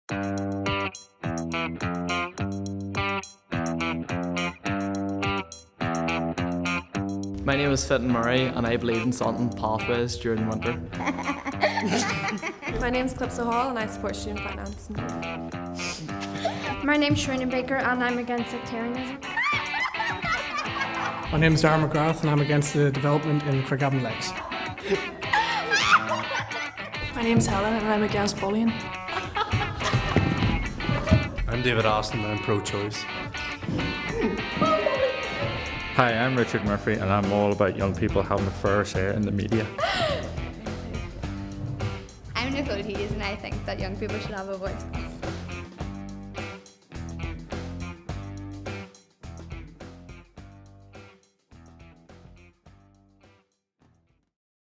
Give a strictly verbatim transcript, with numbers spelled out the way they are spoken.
My name is Fitton Murray and I believe in something pathways during winter. My name is Calypso Hall and I support student finance. My name is Sharina Baker and I'm against sectarianism. My name is Darren McGrath and I'm against the development in Craigavon Lakes. My name is Helen and I'm against bullying. I'm David Austin and I'm pro-choice. Hi, I'm Richard Murphy and I'm all about young people having a fair share in the media. I'm Nicole Hughes and I think that young people should have a voice.